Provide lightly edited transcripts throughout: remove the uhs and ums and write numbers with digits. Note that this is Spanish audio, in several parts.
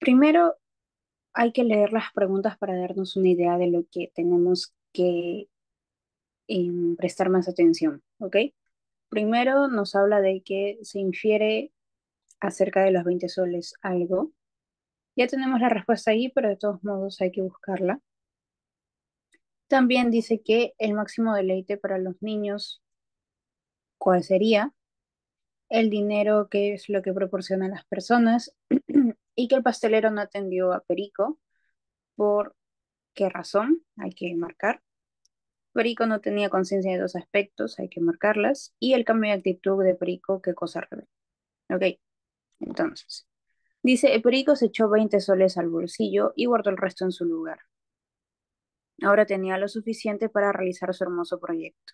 Primero hay que leer las preguntas para darnos una idea de lo que tenemos que prestar más atención, ¿ok? Primero nos habla de que se infiere acerca de los 20 soles algo. Ya tenemos la respuesta ahí, pero de todos modos hay que buscarla. También dice que el máximo deleite para los niños, ¿cuál sería? El dinero, que es lo que proporcionan las personas, y que el pastelero no atendió a Perico. ¿Por qué razón? Hay que marcar. Perico no tenía conciencia de dos aspectos, hay que marcarlas. Y el cambio de actitud de Perico, ¿qué cosa revela? Ok, entonces. Dice, Perico se echó 20 soles al bolsillo y guardó el resto en su lugar. Ahora tenía lo suficiente para realizar su hermoso proyecto.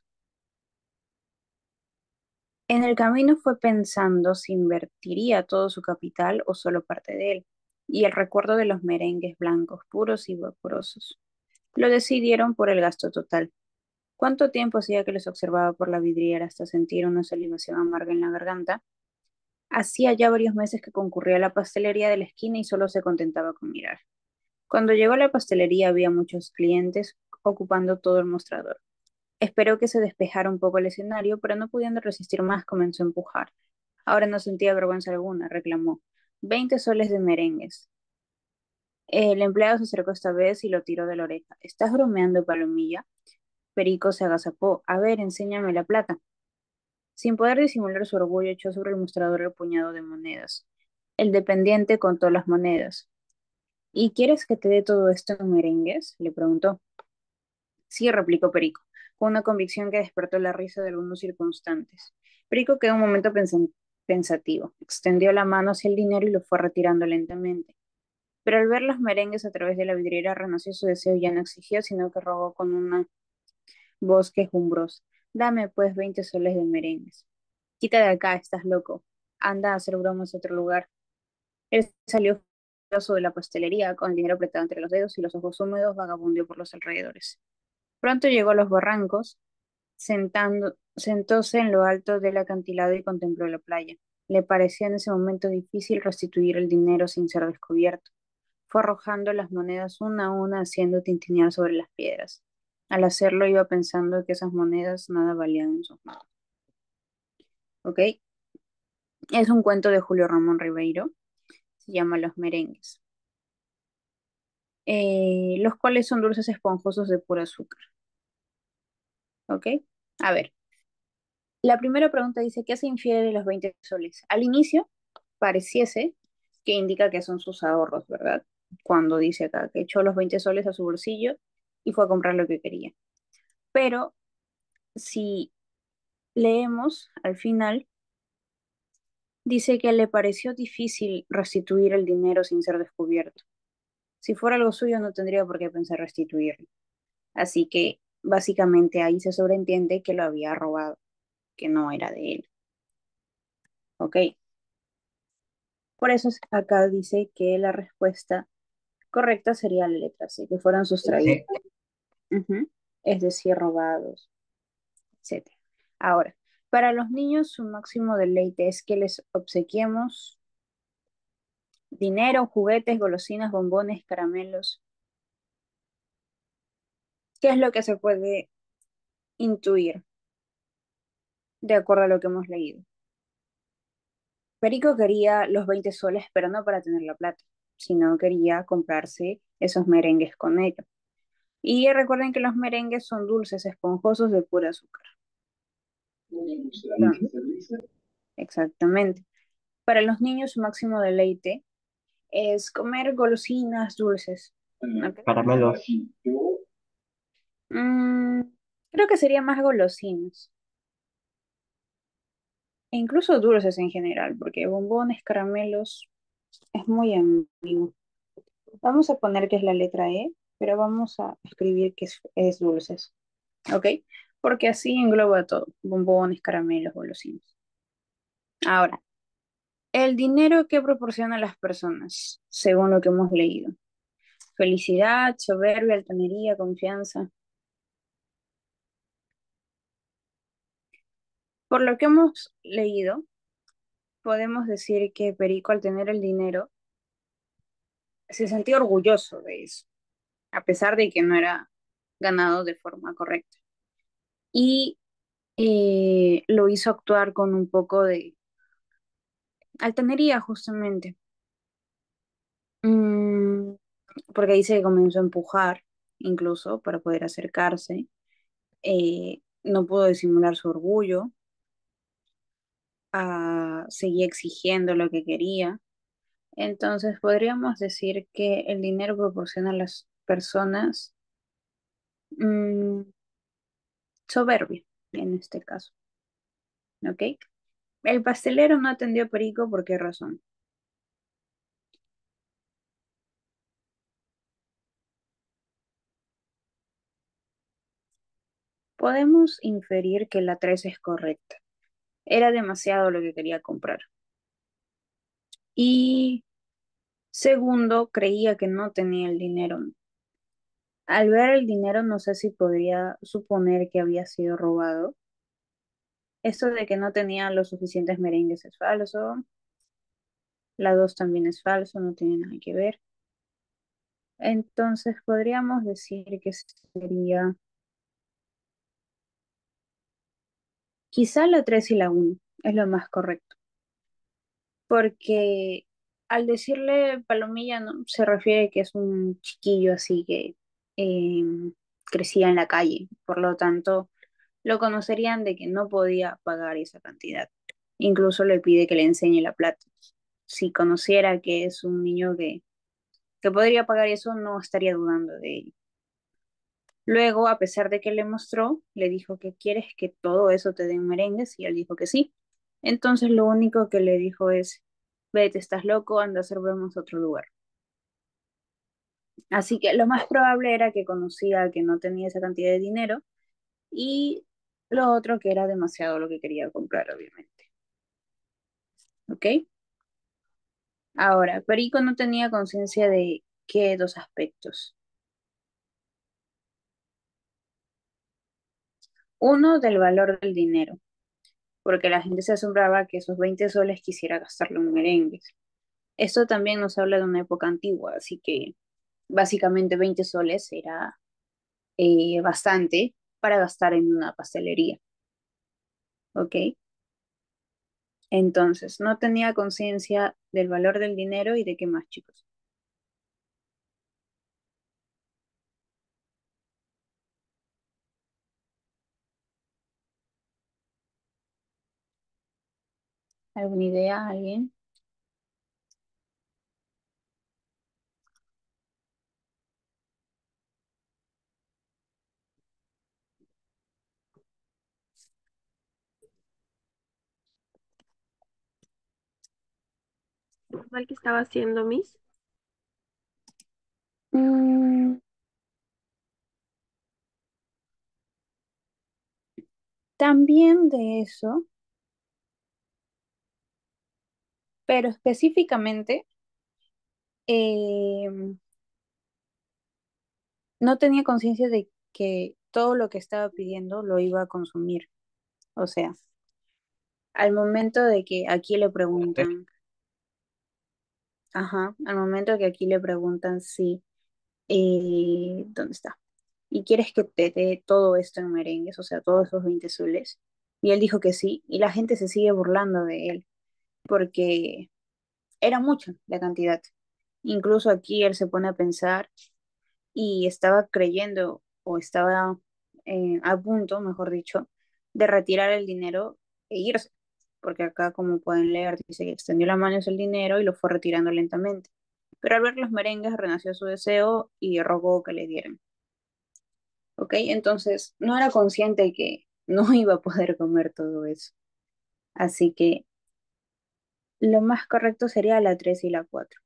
En el camino fue pensando si invertiría todo su capital o solo parte de él, y el recuerdo de los merengues blancos, puros y vaporosos. Lo decidieron por el gasto total. ¿Cuánto tiempo hacía que los observaba por la vidriera hasta sentir una salivación amarga en la garganta? Hacía ya varios meses que concurría a la pastelería de la esquina y solo se contentaba con mirar. Cuando llegó a la pastelería había muchos clientes ocupando todo el mostrador. Esperó que se despejara un poco el escenario, pero no pudiendo resistir más comenzó a empujar. Ahora no sentía vergüenza alguna, reclamó. 20 soles de merengues. El empleado se acercó esta vez y lo tiró de la oreja. ¿Estás bromeando, Palomilla? Perico se agazapó. A ver, enséñame la plata. Sin poder disimular su orgullo, echó sobre el mostrador el puñado de monedas. El dependiente contó las monedas. ¿Y quieres que te dé todo esto en merengues? Le preguntó. Sí, replicó Perico, con una convicción que despertó la risa de algunos circunstantes. Perico quedó un momento pensativo. Extendió la mano hacia el dinero y lo fue retirando lentamente. Pero al ver los merengues a través de la vidriera, renació su deseo y ya no exigió, sino que rogó con una voz quejumbrosa. Dame, pues, 20 soles de merengues. Quita de acá, estás loco. Anda a hacer bromas a otro lugar. Él salió furioso de la pastelería, con el dinero apretado entre los dedos y los ojos húmedos, vagabundeó por los alrededores. Pronto llegó a los barrancos, sentóse en lo alto del acantilado y contempló la playa. Le parecía en ese momento difícil restituir el dinero sin ser descubierto. Fue arrojando las monedas una a una, haciendo tintinear sobre las piedras. Al hacerlo iba pensando que esas monedas nada valían en sus manos. ¿Ok? Es un cuento de Julio Ramón Ribeiro, se llama Los merengues, los cuales son dulces esponjosos de puro azúcar. ¿Ok? A ver, la primera pregunta dice, ¿qué se infiere de los 20 soles? Al inicio pareciese que indica que son sus ahorros, ¿verdad? Cuando dice acá que echó los 20 soles a su bolsillo y fue a comprar lo que quería. Pero si leemos al final, dice que le pareció difícil restituir el dinero sin ser descubierto. Si fuera algo suyo, no tendría por qué pensar restituirlo. Así que básicamente ahí se sobreentiende que lo había robado, que no era de él. ¿Ok? Por eso acá dice que la respuesta correcta sería la letra C, que fueron sustraídos. Ujú. Es decir, robados, etcétera. Ahora, para los niños su máximo deleite es que les obsequiemos dinero, juguetes, golosinas, bombones, caramelos. ¿Qué es lo que se puede intuir de acuerdo a lo que hemos leído? Perico quería los 20 soles, pero no para tener la plata, sino quería comprarse esos merengues con ellos. Y recuerden que los merengues son dulces, esponjosos de pura azúcar. Entonces, exactamente. Para los niños su máximo deleite es comer golosinas dulces. ¿Ok? Caramelos. Mm, creo que sería más golosinas. E incluso dulces en general, porque bombones, caramelos, es muy ambiguo. Vamos a poner que es la letra E, pero vamos a escribir que es dulces, ¿ok? Porque así engloba todo, bombones, caramelos, golosinas. Ahora, el dinero que proporciona a las personas, según lo que hemos leído. Felicidad, soberbia, altanería, confianza. Por lo que hemos leído, podemos decir que Perico al tener el dinero se sentía orgulloso de eso, a pesar de que no era ganado de forma correcta. Y lo hizo actuar con un poco de altanería, justamente. Mm, porque ahí se comenzó a empujar, incluso, para poder acercarse. No pudo disimular su orgullo, seguía exigiendo lo que quería. Entonces, podríamos decir que el dinero proporciona a las personas mm, soberbia, en este caso, ¿ok? El pastelero no atendió a Perico, ¿por qué razón? Podemos inferir que la 3 es correcta. Era demasiado lo que quería comprar. Y segundo, creía que no tenía el dinero. Al ver el dinero, no sé si podría suponer que había sido robado. Esto de que no tenía los suficientes merengues es falso. La 2 también es falso, no tiene nada que ver. Entonces podríamos decir que sería quizá la 3 y la uno es lo más correcto. Porque al decirle palomilla no se refiere que es un chiquillo así que crecía en la calle. Por lo tanto, lo conocerían de que no podía pagar esa cantidad. Incluso le pide que le enseñe la plata. Si conociera que es un niño que podría pagar eso, no estaría dudando de ello. Luego, a pesar de que le mostró, le dijo que quieres que todo eso te den merengues y él dijo que sí. Entonces lo único que le dijo es, vete, estás loco, anda a hacer bromas a otro lugar. Así que lo más probable era que conocía que no tenía esa cantidad de dinero y lo otro que era demasiado lo que quería comprar, obviamente. ¿Ok? Ahora, Perico no tenía conciencia de qué dos aspectos. Uno, del valor del dinero, porque la gente se asombraba que esos 20 soles quisiera gastarlo en merengues. Esto también nos habla de una época antigua, así que básicamente 20 soles era bastante para gastar en una pastelería, ¿ok? Entonces, no tenía conciencia del valor del dinero y de qué más, chicos. ¿Alguna idea, alguien? Mal que estaba haciendo Miss. Mm, también de eso, pero específicamente eh, no tenía conciencia de que todo lo que estaba pidiendo lo iba a consumir. O sea, al momento de que aquí le preguntan, ajá, al momento que aquí le preguntan si, ¿dónde está? ¿Y quieres que te dé todo esto en merengues, o sea, todos esos 20 soles? Y él dijo que sí, y la gente se sigue burlando de él, porque era mucha la cantidad. Incluso aquí él se pone a pensar y estaba creyendo o estaba a punto, mejor dicho, de retirar el dinero e irse, porque acá como pueden leer dice que extendió las manos el dinero y lo fue retirando lentamente. Pero al ver los merengues renació su deseo y rogó que le dieran. ¿Ok? Entonces no era consciente que no iba a poder comer todo eso. Así que lo más correcto sería la 3 y la 4.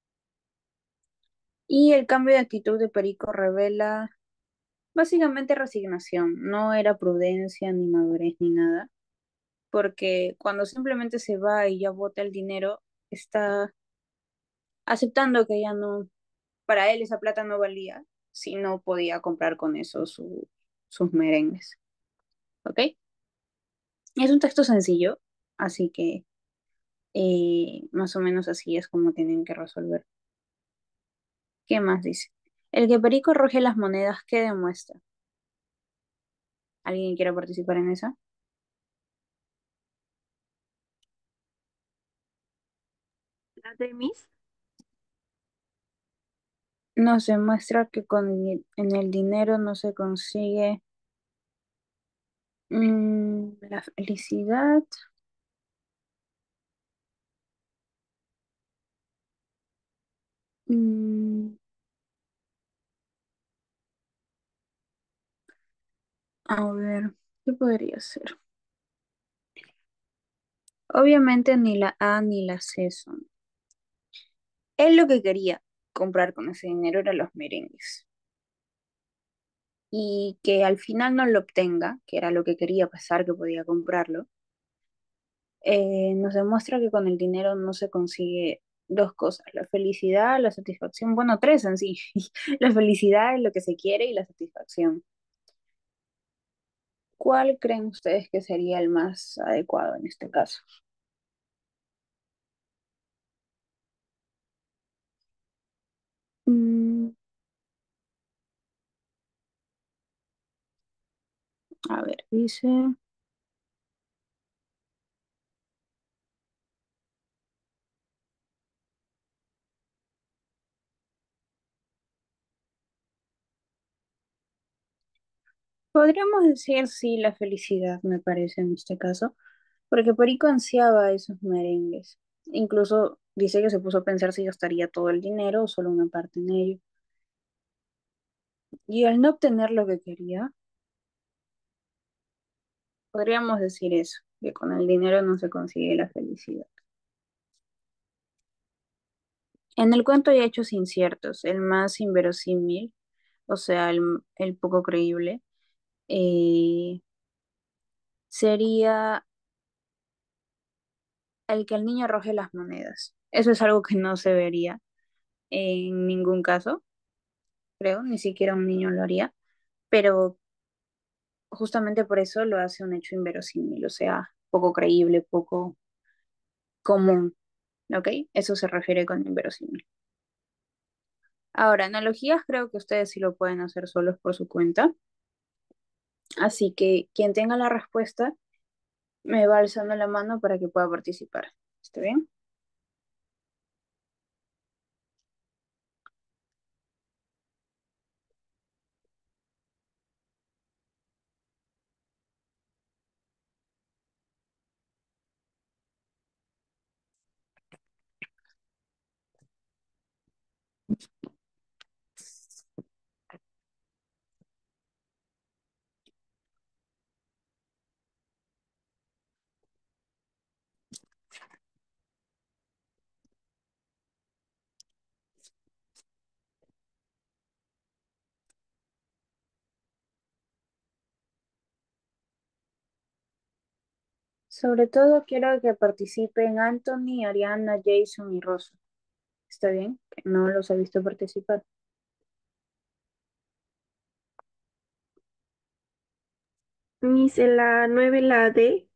Y el cambio de actitud de Perico revela básicamente resignación, no era prudencia ni madurez ni nada, porque cuando simplemente se va y ya bota el dinero, está aceptando que ya no, para él esa plata no valía, si no podía comprar con eso sus merengues. ¿Ok? Es un texto sencillo, así que más o menos así es como tienen que resolver. ¿Qué más dice? El que Perico arroje las monedas, ¿qué demuestra? ¿Alguien quiere participar en esa? La de Miss. Nos demuestra que en el dinero no se consigue la felicidad. Mm, a ver, ¿qué podría ser? Obviamente ni la A ni la C son. Él lo que quería comprar con ese dinero eran los merengues. Y que al final no lo obtenga, que era lo que quería pasar, que podía comprarlo, nos demuestra que con el dinero no se consigue dos cosas, la felicidad, la satisfacción, bueno, tres en sí. La felicidad es lo que se quiere y la satisfacción. ¿Cuál creen ustedes que sería el más adecuado en este caso? Mm, a ver, dice, podríamos decir sí, la felicidad, me parece en este caso, porque Perico ansiaba esos merengues. Incluso dice que se puso a pensar si gastaría todo el dinero o solo una parte en ello. Y al no obtener lo que quería, podríamos decir eso, que con el dinero no se consigue la felicidad. En el cuento hay hechos inciertos, el más inverosímil, o sea, el poco creíble, eh, sería el que el niño arroje las monedas. Eso es algo que no se vería en ningún caso, creo, ni siquiera un niño lo haría, pero justamente por eso lo hace un hecho inverosímil, o sea, poco creíble, poco común, ¿ok? Eso se refiere con inverosímil. Ahora, analogías creo que ustedes sí lo pueden hacer solos por su cuenta, así que quien tenga la respuesta me va alzando la mano para que pueda participar. ¿Está bien? Sobre todo quiero que participen Anthony, Ariana, Jason y Rosa. ¿Está bien? Que no los he visto participar. Miss en la 9 la D.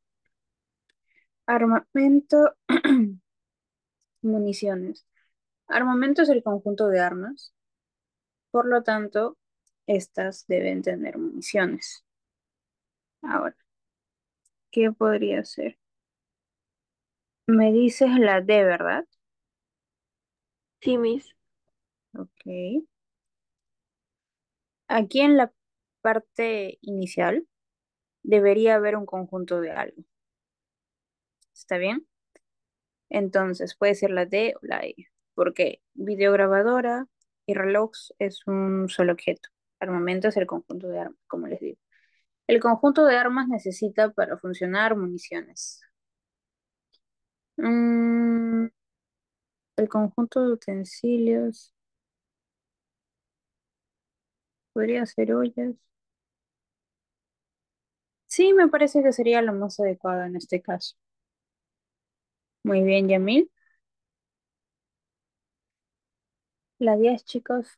Armamento, municiones. Armamento es el conjunto de armas, por lo tanto, estas deben tener municiones. Ahora, ¿qué podría ser? Me dices la D, ¿verdad? Sí, Miss. Ok. Aquí en la parte inicial debería haber un conjunto de algo. ¿Está bien? Entonces puede ser la D o la E, porque videograbadora y reloj es un solo objeto. Armamento es el conjunto de armas, como les digo. El conjunto de armas necesita para funcionar municiones. Mm, el conjunto de utensilios podría ser ollas. Sí, me parece que sería lo más adecuado en este caso. Muy bien, Yamil. La 10, chicos.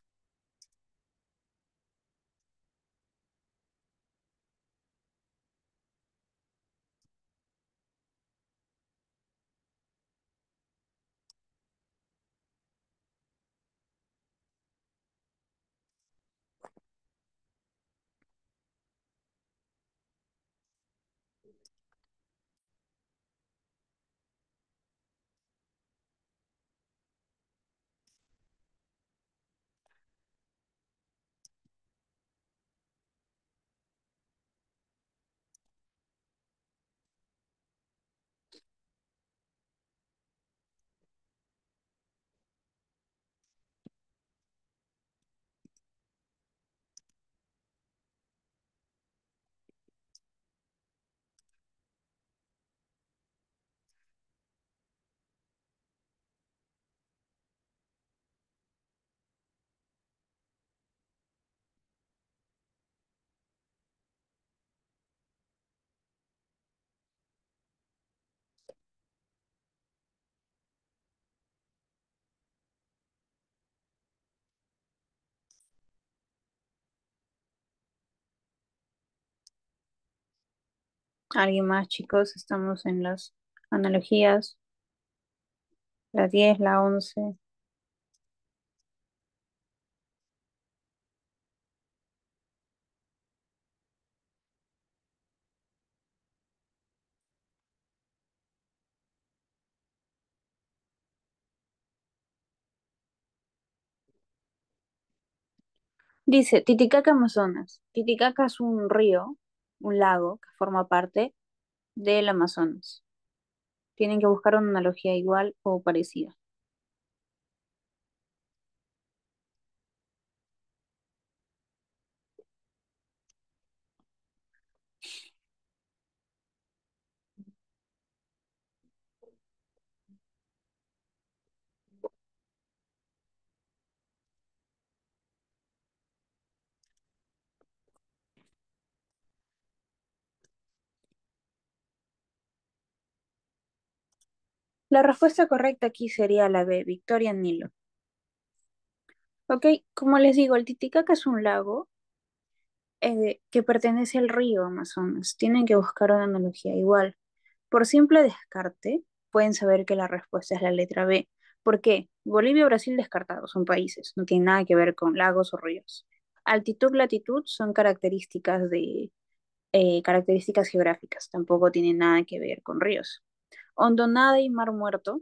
¿Alguien más, chicos? Estamos en las analogías, la 10, la 11. Dice, Titicaca, Amazonas. Titicaca es un río, un lago que forma parte del Amazonas. Tienen que buscar una analogía igual o parecida. La respuesta correcta aquí sería la B, Victoria Nilo. Ok, como les digo, el Titicaca es un lago que pertenece al río Amazonas. Tienen que buscar una analogía igual. Por simple descarte, pueden saber que la respuesta es la letra B. ¿Por qué? Bolivia y Brasil descartados, son países, no tienen nada que ver con lagos o ríos. Altitud, latitud son características geográficas, tampoco tienen nada que ver con ríos. Hondonada y Mar Muerto.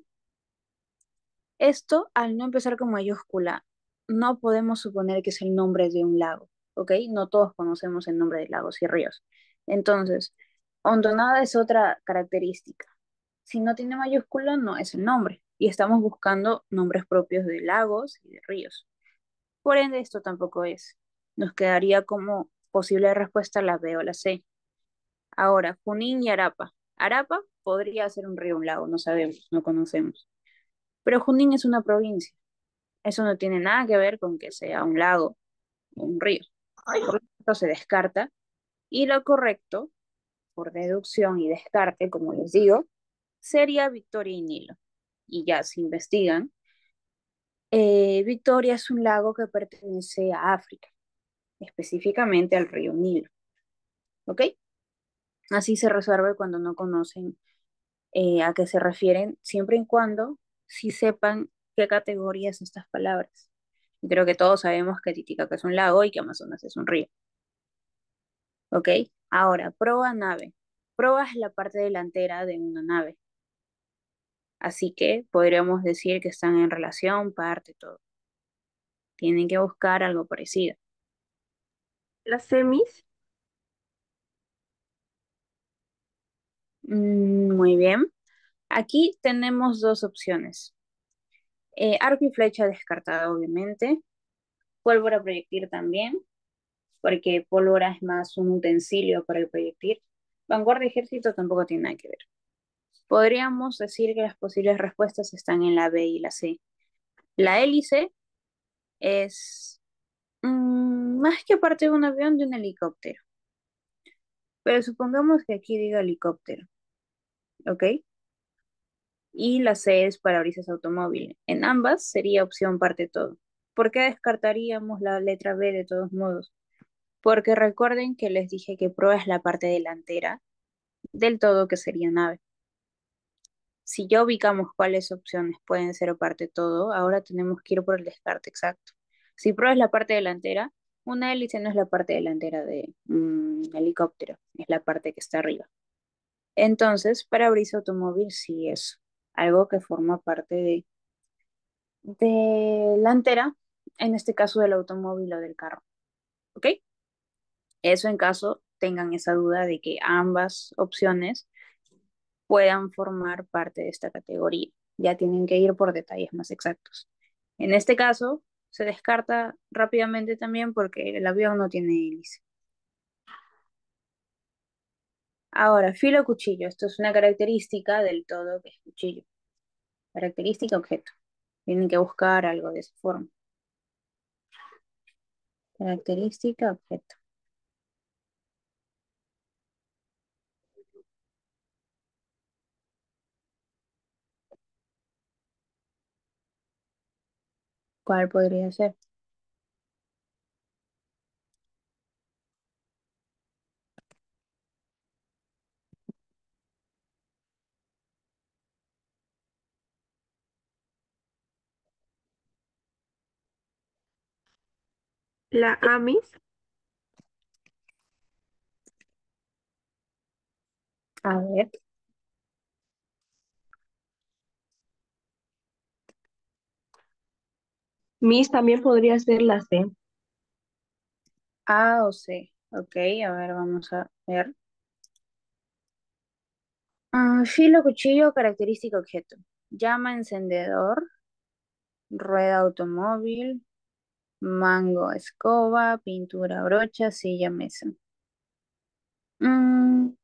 Esto, al no empezar con mayúscula, no podemos suponer que es el nombre de un lago, ¿ok? No todos conocemos el nombre de lagos y ríos. Entonces, hondonada es otra característica. Si no tiene mayúscula, no es el nombre. Y estamos buscando nombres propios de lagos y de ríos. Por ende, esto tampoco es. Nos quedaría como posible respuesta la B o la C. Ahora, Junín y Arapa. Arapa podría ser un río o un lago, no sabemos, no conocemos. Pero Junín es una provincia. Eso no tiene nada que ver con que sea un lago o un río. Por lo tanto, se descarta. Y lo correcto, por deducción y descarte, como les digo, sería Victoria y Nilo. Y ya se investigan. Victoria es un lago que pertenece a África, específicamente al río Nilo. ¿Ok? Así se resuelve cuando no conocen a qué se refieren, siempre y cuando sí sepan qué categorías estas palabras. Y creo que todos sabemos que Titicaca es un lago y que Amazonas es un río. ¿Ok? Ahora, proa nave. Proa es la parte delantera de una nave. Así que podríamos decir que están en relación, parte, todo. Tienen que buscar algo parecido. Las semis, Muy bien. Aquí tenemos dos opciones. Arco y flecha descartada, obviamente. Pólvora proyectil también, porque pólvora es más un utensilio para el proyectil. Vanguardia y ejército tampoco tiene nada que ver. Podríamos decir que las posibles respuestas están en la B y la C. La hélice es más que parte de un avión, de un helicóptero. Pero supongamos que aquí diga helicóptero, ¿ok? Y la C es parabrisas automóvil. En ambas sería opción parte todo. ¿Por qué descartaríamos la letra B de todos modos? Porque recuerden que les dije que proa es la parte delantera del todo que sería nave. Si ya ubicamos cuáles opciones pueden ser parte todo, ahora tenemos que ir por el descarte exacto. Si proa es la parte delantera, una hélice no es la parte delantera de un helicóptero, es la parte que está arriba. Entonces, parabrisas automóvil sí es algo que forma parte de delantera, en este caso del automóvil o del carro. ¿Ok? Eso en caso tengan esa duda de que ambas opciones puedan formar parte de esta categoría. Ya tienen que ir por detalles más exactos. En este caso, se descarta rápidamente también porque el avión no tiene hélice. Ahora, filo o cuchillo. Esto es una característica del todo que es cuchillo. Característica objeto. Tienen que buscar algo de esa forma. Característica objeto. ¿Cuál podría ser? La A, Miss. A ver. Miss también podría ser la C. A o C. Ok, a ver, vamos a ver. Filo, cuchillo, característica, objeto. Llama, encendedor, rueda, automóvil, mango, escoba, pintura, brocha, silla, mesa. Mm,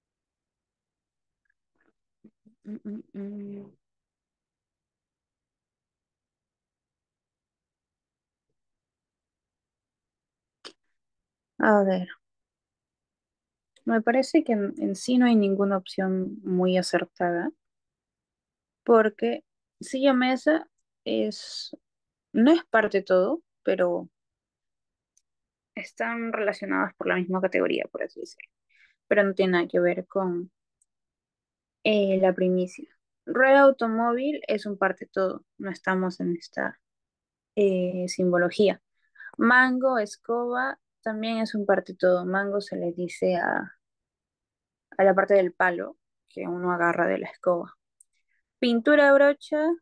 mm, mm, mm. A ver, me parece que en sí no hay ninguna opción muy acertada, porque silla, mesa es, no es parte de todo, pero están relacionadas por la misma categoría, por así decirlo, pero no tiene nada que ver con la primicia. Rueda automóvil es un parte todo, no estamos en esta simbología. Mango, escoba, también es un parte todo. Mango se le dice a la parte del palo que uno agarra de la escoba. Pintura, brocha,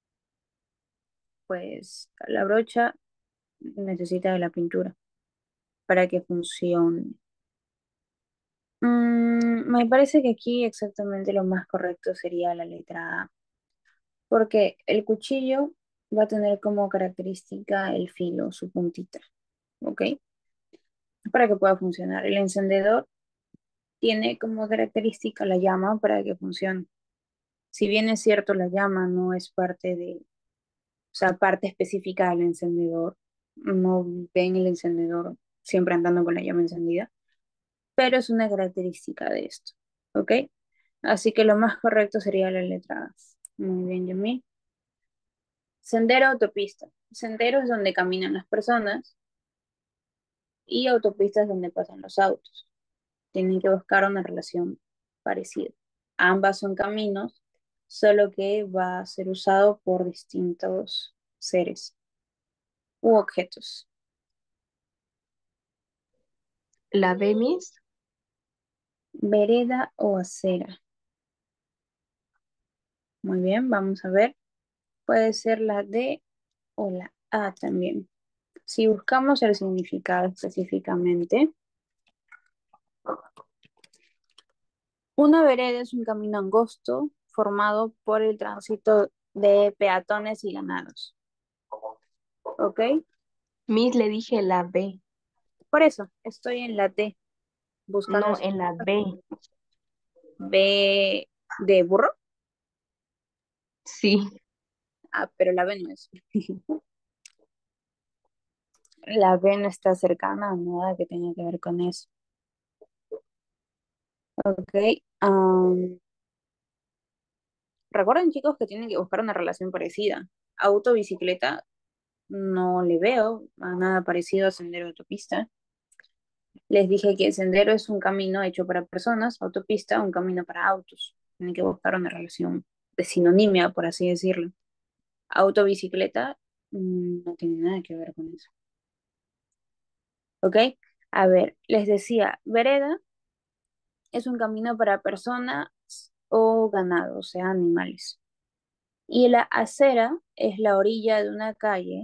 pues la brocha necesita de la pintura para que funcione. Me parece que aquí exactamente lo más correcto sería la letra A, porque el cuchillo va a tener como característica el filo, su puntita, ¿ok? Para que pueda funcionar. El encendedor tiene como característica la llama para que funcione. Si bien es cierto, la llama no es parte de, o sea, parte específica del encendedor, no ven el encendedor siempre andando con la llama encendida, pero es una característica de esto, ¿ok? Así que lo más correcto sería la letra A. Muy bien, Yumi. Sendero, autopista. Sendero es donde caminan las personas y autopistas donde pasan los autos. Tienen que buscar una relación parecida. Ambas son caminos, solo que va a ser usado por distintos seres u objetos. La B, Miss. Vereda o acera. Muy bien, vamos a ver. Puede ser la D o la A también. Si buscamos el significado específicamente, una vereda es un camino angosto formado por el tránsito de peatones y ganados. ¿Ok? Miss le dije la B. Por eso estoy en la D, buscando el No, en la significado. B. B de burro. Sí. Ah, pero la B no es. La B no está cercana a nada que tenga que ver con eso. Ok. am, Recuerden, chicos, que tienen que buscar una relación parecida. Auto, bicicleta, no le veo a nada parecido a sendero de autopista. Les dije que el sendero es un camino hecho para personas, autopista, un camino para autos. Tienen que buscar una relación de sinonimia, por así decirlo. Auto, bicicleta, no tiene nada que ver con eso. ¿Ok? A ver, les decía, vereda es un camino para personas o ganado, o sea, animales. Y la acera es la orilla de una calle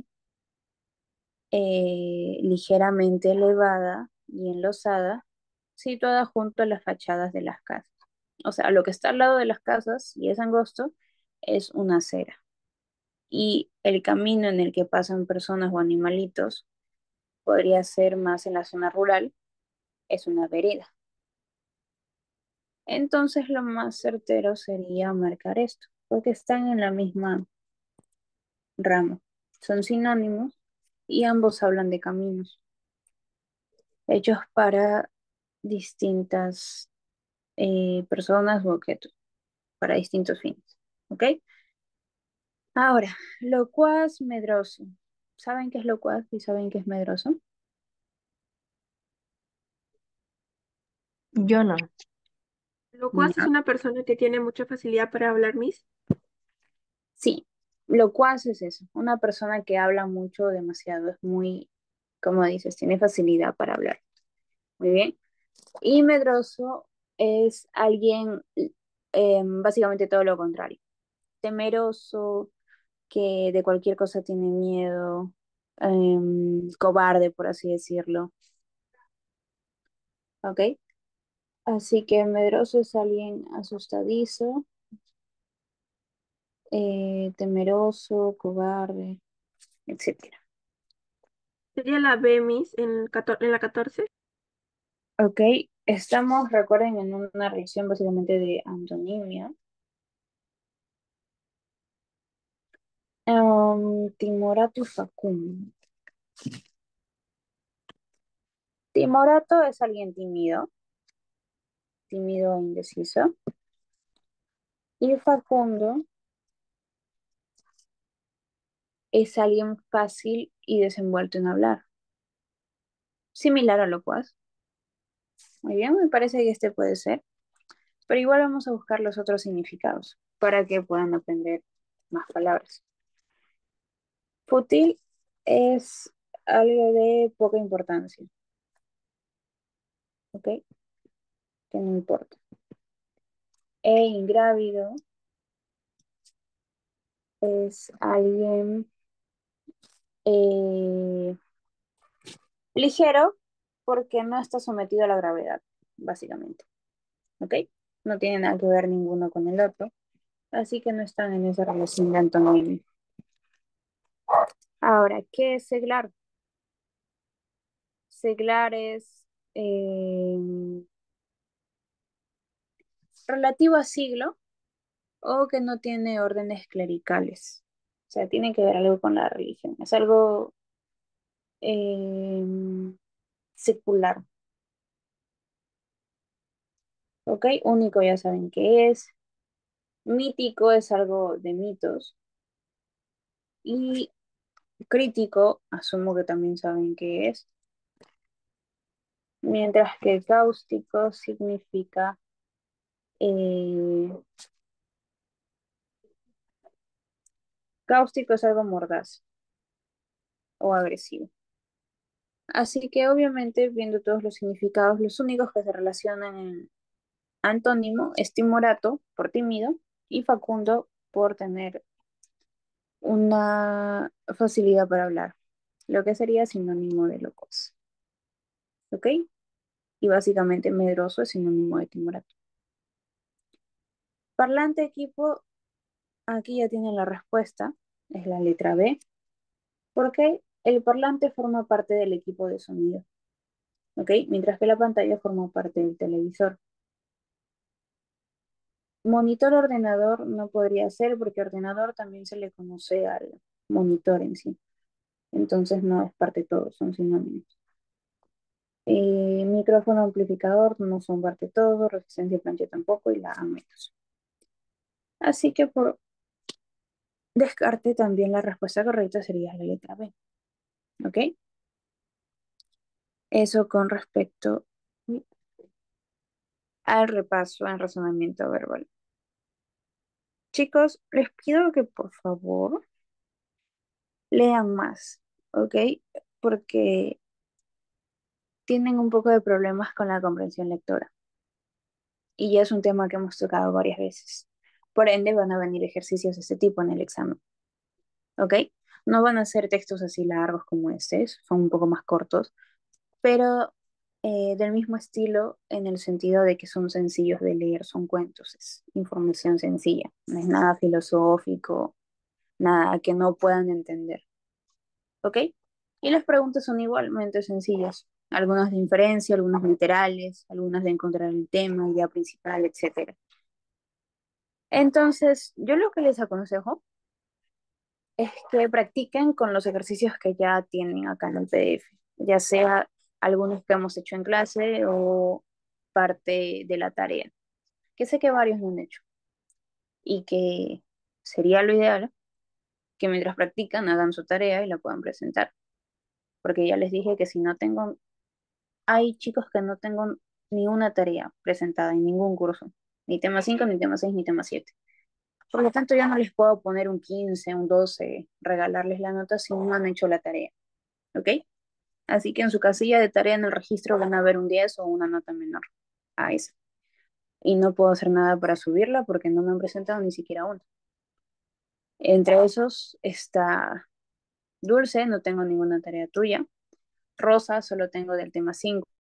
ligeramente elevada y enlosada, situada junto a las fachadas de las casas. O sea, lo que está al lado de las casas y es angosto es una acera. Y el camino en el que pasan personas o animalitos podría ser más en la zona rural, es una vereda. Entonces lo más certero sería marcar esto, porque están en la misma rama. Son sinónimos y ambos hablan de caminos hechos para distintas personas u objetos, para distintos fines. ¿Ok? Ahora, locuaz, medroso. ¿Saben qué es locuaz y saben qué es medroso? Yo no. Locuaz es Ya. una persona que tiene mucha facilidad para hablar, Miss. Sí, locuaz es eso, una persona que habla mucho, demasiado, es muy como dices, tiene facilidad para hablar. Muy bien. Y medroso es alguien, básicamente todo lo contrario. Temeroso, que de cualquier cosa tiene miedo, cobarde, por así decirlo. ¿Ok? Así que medroso es alguien asustadizo, temeroso, cobarde, etcétera. Sería la B, Miss, en la 14. Ok, estamos, recuerden, en una relación básicamente de antonimia. Timorato y Facundo. Timorato es alguien tímido e indeciso. Y Facundo es alguien fácil y desenvuelto en hablar. Similar a Locuaz. Muy bien, me parece que este puede ser. Pero igual vamos a buscar los otros significados para que puedan aprender más palabras. Fútil es algo de poca importancia, ¿ok? Que no importa. E ingrávido es alguien eh, ligero porque no está sometido a la gravedad, básicamente, ¿ok? No tiene nada que ver ninguno con el otro, así que no están en esa relación de antonimia. Ahora, ¿qué es seglar? Seglar es relativo a siglo o que no tiene órdenes clericales. O sea, tiene que ver algo con la religión. Es algo secular. ¿Ok? Único ya saben qué es. Mítico es algo de mitos. Y crítico, asumo que también saben qué es. Mientras que cáustico significa cáustico es algo mordaz o agresivo. Así que obviamente, viendo todos los significados, los únicos que se relacionan en antónimo es timorato por tímido y Facundo por tener una facilidad para hablar, lo que sería sinónimo de locos. ¿Ok? Y básicamente medroso es sinónimo de timorato. Parlante equipo, aquí ya tienen la respuesta, es la letra B, porque el parlante forma parte del equipo de sonido. ¿Ok? Mientras que la pantalla forma parte del televisor. Monitor ordenador no podría ser porque ordenador también se le conoce al monitor en sí. Entonces no es parte de todo, son sinónimos. Micrófono amplificador no son parte de todo, resistencia plancha tampoco y la A menos. Así que por descarte también la respuesta correcta sería la letra B. ¿Ok? Eso con respecto al repaso en razonamiento verbal. Chicos, les pido que por favor lean más, ¿ok? Porque tienen un poco de problemas con la comprensión lectora. Y ya es un tema que hemos tocado varias veces. Por ende, van a venir ejercicios de este tipo en el examen. ¿Ok? No van a ser textos así largos como este, son un poco más cortos, pero del mismo estilo en el sentido de que son sencillos de leer, son cuentos, es información sencilla, no es nada filosófico, nada que no puedan entender. ¿Ok? Y las preguntas son igualmente sencillas, algunas de inferencia, algunas literales, algunas de encontrar el tema, idea principal, etcétera. Entonces, yo lo que les aconsejo es que practiquen con los ejercicios que ya tienen acá en el PDF, ya sea algunos que hemos hecho en clase o parte de la tarea, que sé que varios no han hecho y que sería lo ideal que mientras practican hagan su tarea y la puedan presentar, porque ya les dije que si no tengo, hay chicos que no tengo ni una tarea presentada en ningún curso, ni tema 5 ni tema 6 ni tema 7. Por lo tanto, ya no les puedo poner un 15 un 12 regalarles la nota si no han hecho la tarea. ¿Ok? Así que en su casilla de tarea en el registro van a ver un 10 o una nota menor a esa. Y no puedo hacer nada para subirla porque no me han presentado ni siquiera una. Entre esos está Dulce, no tengo ninguna tarea tuya. Rosa, solo tengo del tema 5.